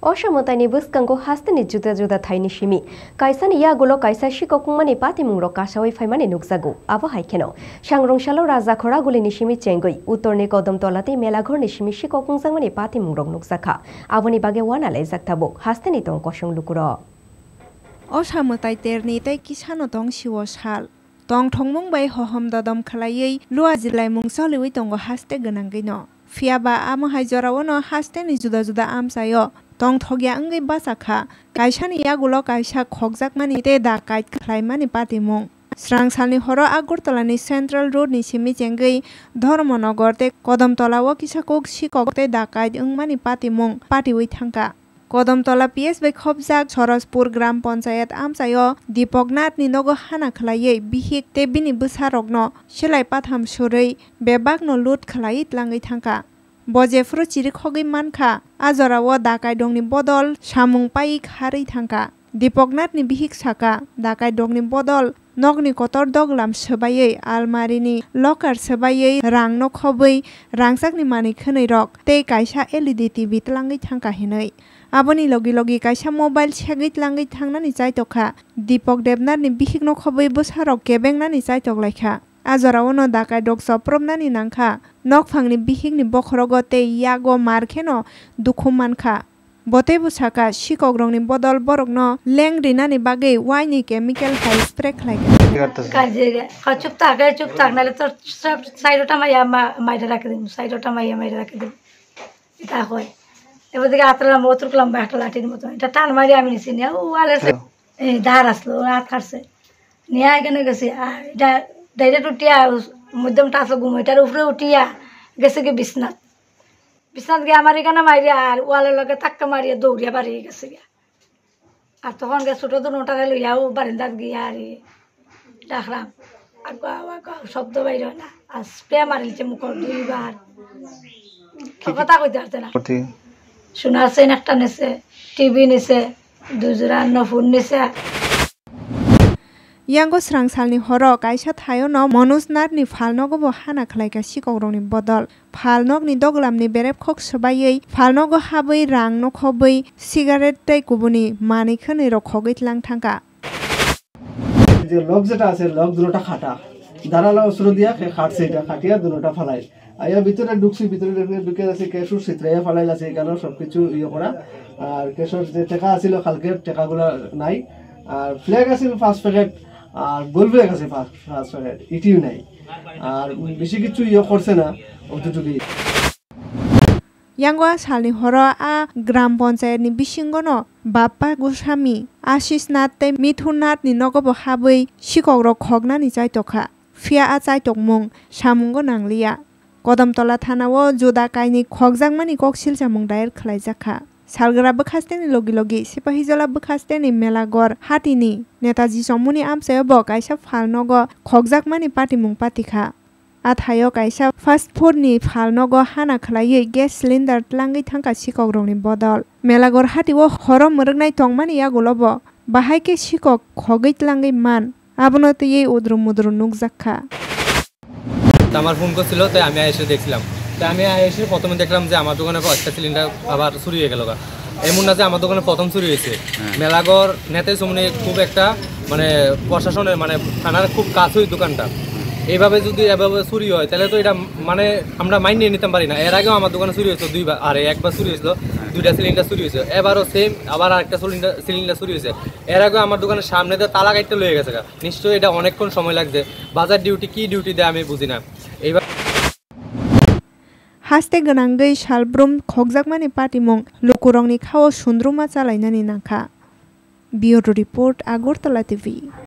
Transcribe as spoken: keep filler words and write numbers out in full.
Osamotani buskango hastani juda juda thaini shimi. Kaisa ni yakulo kaisa sikok wngmani patimungo kasawai faimani nukjago. Abo haikeno. Sangrongshalo rajakhora guli ni shimi chengoi. Uttorni kodamtolati melaghor ni shimi sikok wngmani patimungo nukjakha. Aboni bage wanalaijak tabo. Hastani tong kosong lukurok. Osamotai terni tei kisano tong siwo sal. Tong thongmung bai hohom dodom khalayei lua jilai mungsoliwi tongo haste gwnangui no. Fiaba amo haijorao no haste ni juda juda amsayo. Tong thogya angei basakha kaisa ni yakulo kaisa khokjakmani te da kait khlaimani patimung. Srangsalni horo agartalani central road ni simi chengei dhormonagar te kodamtalao kisakok sikok te da kait wngmani patimung patiwi thangka. Kodamtala P S bai khobjak Sorospur gram panchayat amsayo Dipoknath ni nogo hana khlaiyei bihik te bini bwsarokno selai patham surei bebakno lut khlai tlangai thangka. Bojefru chiri khogui mankha ajorao dakai dongni bodol samung pai kharui thangka. Dipoknath ni bihik saka dakai dongni bodol nokni kotor doglam sobaiei almarini locker sobaiei rangno khobui rangsakni mani khwnei rok tei kaisa L E D T V tlangai thangka hinui. Aboni logi logi kaisa mobile segui tlangai thangnani chaitokha. Dipok Devnath ni bihikno khobui bwsarok kebengnani chaitoklaikha. Ajorao no dakai dog sopromnani nangkha. Nokphangni bihikni bokhorogo tei yago markheno dukhu mankha. Bote busaka sikok rongni bodol borokno lengrinani bagei waini chemical hai spray khlaika. Kaje ka chup tak hai chup tak nale to sab side ota maya maida rakhe dim side ota maya maida rakhe dim eta hoy ebodiga atla motur klam bakta lati dim to eta tan mari ami nisini o wale se e dar aslo rat kharse niya gene gese eta direct utia muddam taslo gumo etar upre utia gese ge bisnat bisnat ge amari kana mari ar wale loge takka mari dৌড়িয়া বাড়ি গেছে আর তখন গে ছোট ছোট নোটারে লইয়াও বারান্দাত গিয়া আর রাখলাম আর শব্দ বাইর হয় না আর স্প্রে মারিলছে মুখর দুইবার কথা কইতে পারছে না শোনার চেন একটা নেছে টিভি নেছে দুজোড়া নফুন নেছে Yango srangsalni horo kaisa thayo no Manojnath ni phalnogo bo hana khlaika sikok rongni bodol phalnokni doglamni berep khok sobaiei phalnogo habui rangno khobui cigarette tei kubuni mani khwnei rok khogui tlang thangka যে lock যেটা আছে lock দুটোটা খাটা দাঁড়ালো শুরু দিয়া খাটছে এটা খাটিয়া দুটোটা ফালাই আইয়া ভিতরে ঢুকছি ভিতরে ঢুকে আছে কেশর সিত্রাইয়া ফালাই আছে এখানে সবকিছু ইয়ে করা আর কেশর যে টাকা আছিল কালকের টাকাগুলো নাই আর ফ্ল্যাগ আছিল ফার্স্ট প্যাকেট আর গোল ফ্ল্যাগ আছে ফার্স্ট প্যাকেট ইটিও নাই আর বেশি কিছু ইয়ে করছে না অতটুকুই Yango salni horo a gram panchayat ni bisingo no Bappa Goswami Ashish Nath tei Mithun Nath ni nogobo habui sikok rok khognani chaitokha fia a chaitokmung samungo nanglia Kodamtala thanao juda kaini khokjakmani koksil samung dair khlaijakha Salgra bwkhasteni logi logi Sipahijola bwkhasteni melaghor hatini Netaji Somuni amsayo bo kaisa phalnogo khokjakmani patimung patikha Athayo kaisa fast food ni phalnogo hana khlaiei gas cylinder tlangai thangka sikok rongni bodol melaghor hatiwo horo murgnai tongmani yakulo bo bahai ke sikok khogei tlangai man abono tei udrum mudrum nukjakha আমার phone করছিল তাই আমি এসে দেখছিলাম তাই আমি এসে প্রথমে দেখলাম যে আমার দোকানে একটা সিলিন্ডার আবার চুরি হয়ে গেল এমন না যে আমার দোকানে প্রথম চুরি হয়েছে মেলাঘর নেতাই সমনে খুব একটা মানে প্রশাসনের মানে থানার খুব কাছেই দোকানটা এইভাবে যদি এভাবে চুরি হয় তাহলে তো এটা মানে আমরা মাইন নিয়ে নিতে পারি না এর আগেও আমার দোকানে চুরি হয়েছে দুইবার আর একবার চুরি হয়েছিল দুইটা সিলিন্ডার চুরি হয়েছে এবারও সেম আবার আরেকটা সিলিন্ডার সিলিন্ডার চুরি হয়েছে এর আগেও আমার দোকানের সামনে দিয়ে তালা কাটতে লয়ে গেছে নিশ্চয়ই এটা অনেকক্ষণ সময় লাগছে বাজার ডিউটি কি ডিউটি দেয় আমি বুঝি না এইবার haste gwnangui salbrum khokjakmani patimung lukurokni khao sundruma chalainani nangkha Bureau Report Agartala T V